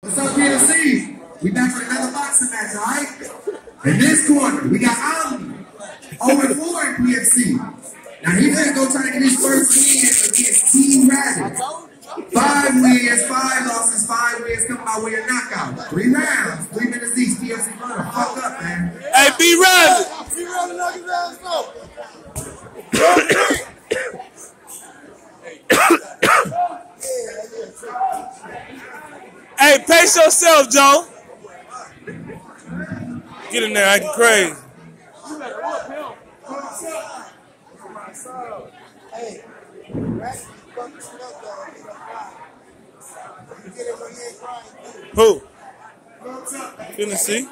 What's up, PLC? We back with another boxing match, alright? In this corner, we got Omni, 0-4 in PFC. Now he's gonna go try to get his first win against Team Rabbit. 5 wins, 5 losses, 5 wins coming by way of knockout. 3 rounds, 3 minutes each. PFC runner, fuck up, man. Hey, B-Rabbit! B-Rabbit, knock his ass off. Hey, pace yourself, Joe. Get in there, acting crazy. Hey, who? Finna see.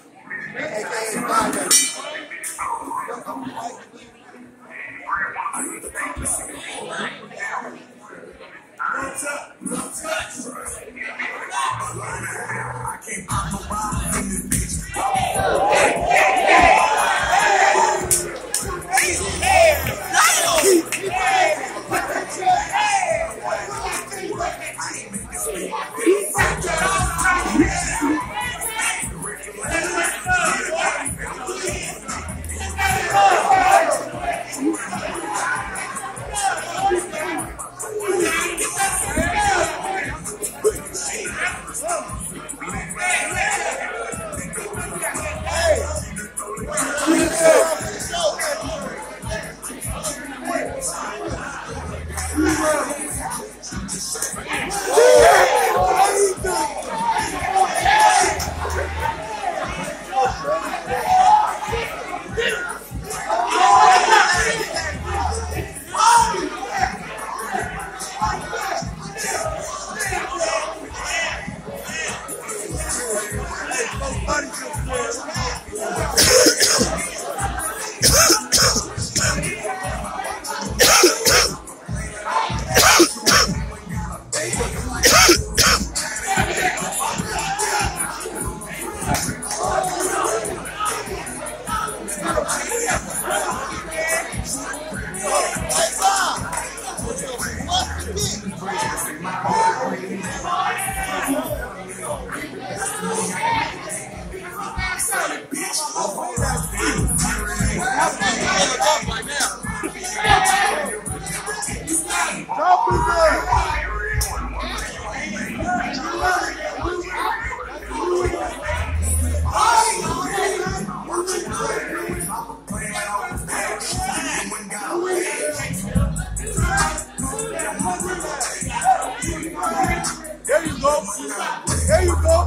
There you go. There you go.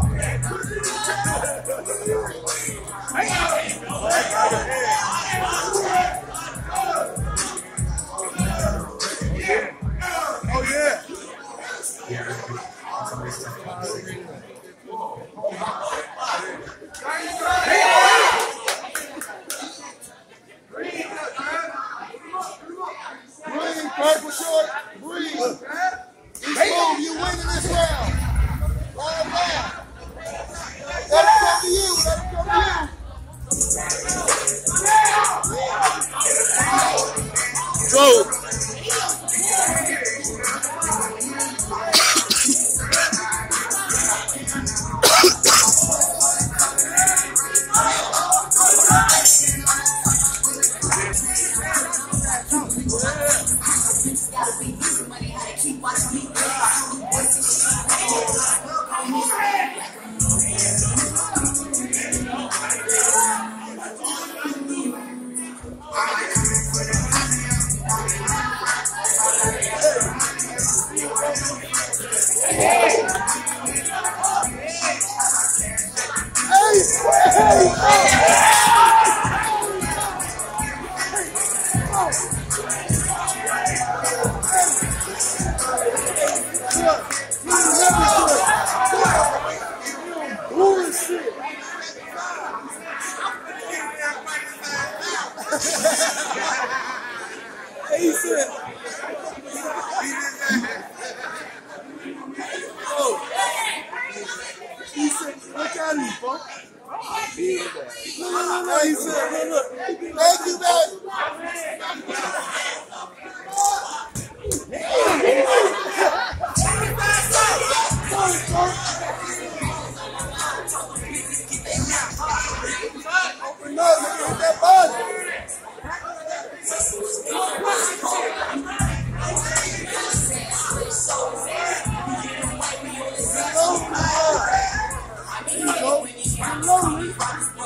Oh, yeah. Breathe, purple short. Breathe. Boom, you winning this round. Right now. Let it come to you. Let it come to you. Go. He said, look at him, folks. No, he said, look. Thank you, man. Absolutely.